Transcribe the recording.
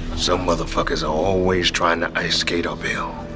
Some motherfuckers are always trying to ice skate uphill.